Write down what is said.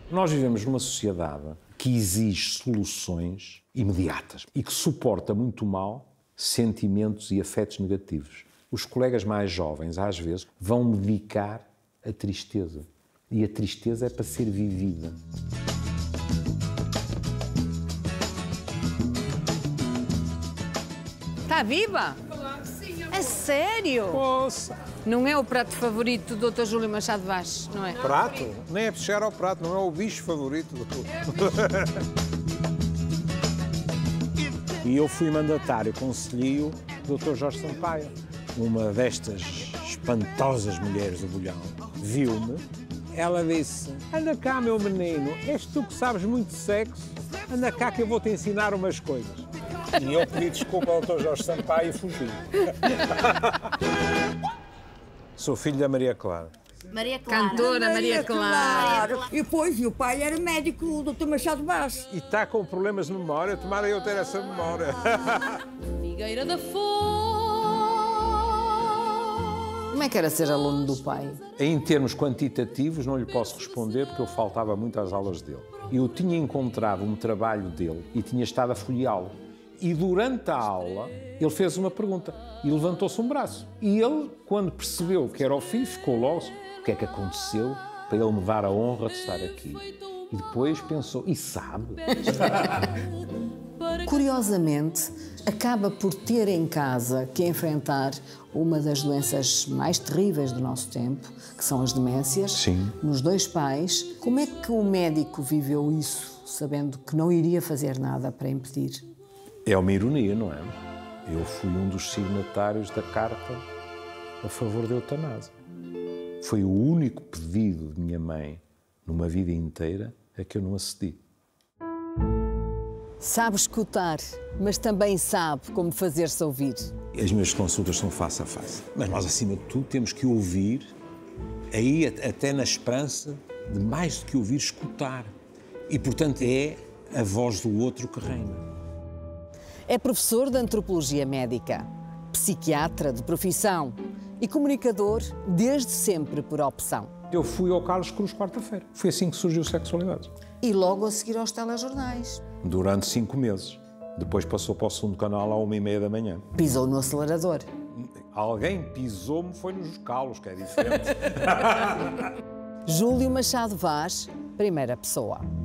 Nós vivemos numa sociedade que exige soluções imediatas e que suporta muito mal sentimentos e afetos negativos. Os colegas mais jovens, às vezes, vão medicar a tristeza. E a tristeza é para ser vivida. Está viva? É sério? Poxa. Não é o prato favorito do Dr. Júlio Machado Vaz, não é? Prato? Nem é chegar ao prato, não é o bicho favorito do E eu fui mandatário conselheiro do Dr. Jorge Sampaio. Uma destas espantosas mulheres do Bolhão viu-me. Ela disse: anda cá, meu menino, és tu que sabes muito de sexo, anda cá que eu vou-te ensinar umas coisas. E eu pedi desculpa ao Dr. Jorge Sampaio e fugi. Sou filho da Maria Clara. Maria Clara. Cantora Maria Clara. E depois, o pai era médico, o Dr. Machado Vaz. E está com problemas de memória, tomara eu ter essa memória. Figueira da Foz. Como é que era ser aluno do pai? Em termos quantitativos, não lhe posso responder porque eu faltava muito às aulas dele. Eu tinha encontrado um trabalho dele e tinha estado a folheá-lo. E durante a aula, ele fez uma pergunta e levantou-se um braço. E ele, quando percebeu que era o filho, ficou logo: o que é que aconteceu para ele me dar a honra de estar aqui? E depois pensou: e sabe? Curiosamente, acaba por ter em casa que enfrentar uma das doenças mais terríveis do nosso tempo, que são as demências. Sim. Nos dois pais. Como é que o médico viveu isso, sabendo que não iria fazer nada para impedir? É uma ironia, não é? Eu fui um dos signatários da carta a favor da eutanásia. Foi o único pedido de minha mãe, numa vida inteira, a que eu não acedi. Sabe escutar, mas também sabe como fazer-se ouvir. As minhas consultas são face a face. Mas nós, acima de tudo, temos que ouvir, aí até na esperança de mais do que ouvir, escutar. E, portanto, é a voz do outro que reina. É professor de Antropologia Médica, psiquiatra de profissão e comunicador desde sempre por opção. Eu fui ao Carlos Cruz quarta-feira. Foi assim que surgiu Sexualidade. E logo a seguir aos telejornais. Durante 5 meses. Depois passou para o segundo canal à 1h30 da manhã. Pisou no acelerador. Alguém pisou-me, foi nos calos, que é diferente. Júlio Machado Vaz, primeira pessoa.